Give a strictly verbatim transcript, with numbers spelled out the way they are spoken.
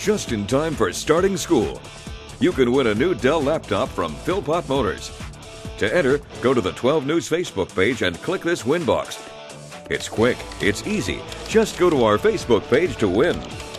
just in time for starting school. You can win a new Dell laptop from Philpott Motors. To enter, go to the twelve News Facebook page and click this win box. It's quick, it's easy. Just go to our Facebook page to win.